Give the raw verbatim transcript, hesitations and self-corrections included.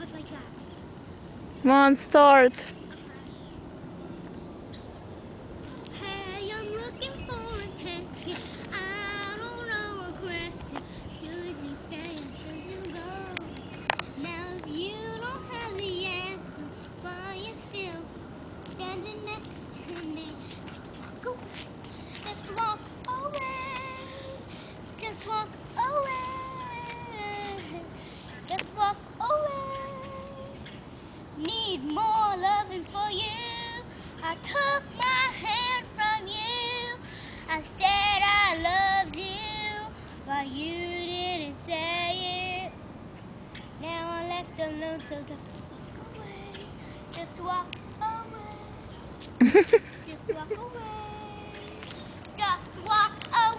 Just like that. Come on, start. Hey, I'm looking for attention. I don't know a question. Should you stay or should you go? Now if you don't have the answer, why you still standing next to me? Just walk away. Just walk away. Just walk away. Need more loving for you. I took my hand from you. I said I loved you, but you didn't say it. Now I'm left alone, so just walk away. Just walk away. Just walk away. Just walk away.